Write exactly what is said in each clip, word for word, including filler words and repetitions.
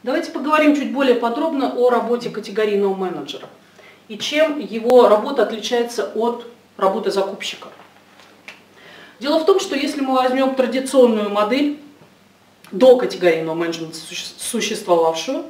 Давайте поговорим чуть более подробно о работе категорийного менеджера и чем его работа отличается от работы закупщика. Дело в том, что если мы возьмем традиционную модель до категорийного менеджмента существовавшую,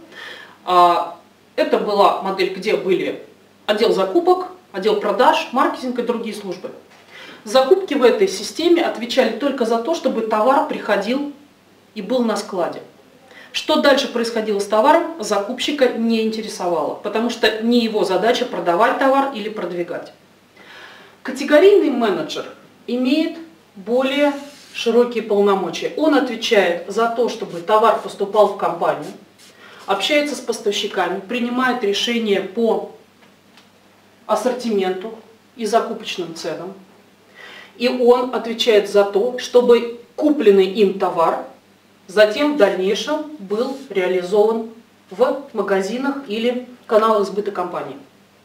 это была модель, где были отдел закупок, отдел продаж, маркетинг и другие службы. Закупки в этой системе отвечали только за то, чтобы товар приходил и был на складе. Что дальше происходило с товаром, закупщика не интересовало, потому что не его задача продавать товар или продвигать. Категорийный менеджер имеет более широкие полномочия. Он отвечает за то, чтобы товар поступал в компанию, общается с поставщиками, принимает решения по ассортименту и закупочным ценам. И он отвечает за то, чтобы купленный им товар затем в дальнейшем был реализован в магазинах или каналах сбыта компании.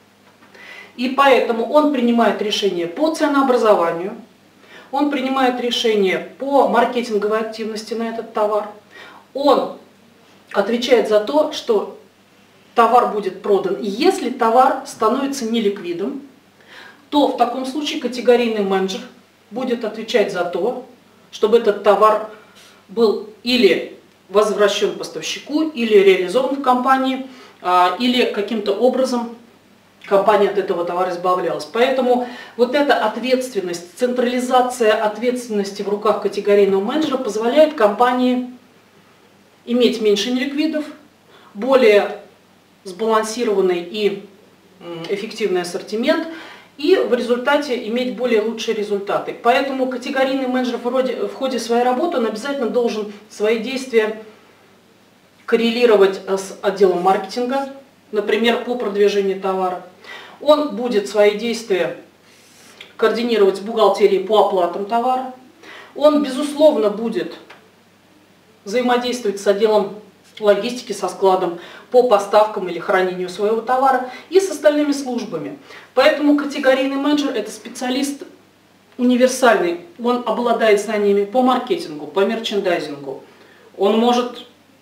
И поэтому он принимает решения по ценообразованию, он принимает решения по маркетинговой активности на этот товар, он отвечает за то, что товар будет продан. И если товар становится неликвидом, то в таком случае категорийный менеджер будет отвечать за то, чтобы этот товар был или возвращен поставщику, или реализован в компании, или каким-то образом компания от этого товара избавлялась. Поэтому вот эта ответственность, централизация ответственности в руках категорийного менеджера позволяет компании иметь меньше неликвидов, более сбалансированный и эффективный ассортимент, и в результате иметь более лучшие результаты. Поэтому категорийный менеджер в ходе своей работы он обязательно должен свои действия коррелировать с отделом маркетинга, например, по продвижению товара. Он будет свои действия координировать с бухгалтерией по оплатам товара. Он, безусловно, будет взаимодействовать с отделом логистики, со складом по поставкам или хранению своего товара и с остальными службами. Поэтому категорийный менеджер – это специалист универсальный. Он обладает знаниями по маркетингу, по мерчендайзингу. Он может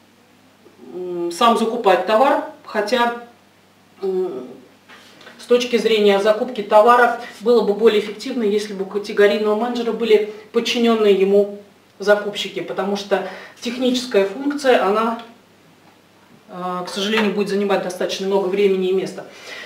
сам закупать товар, хотя с точки зрения закупки товара было бы более эффективно, если бы у категорийного менеджера были подчиненные ему закупщики, потому что техническая функция, она, к сожалению, будет занимать достаточно много времени и места.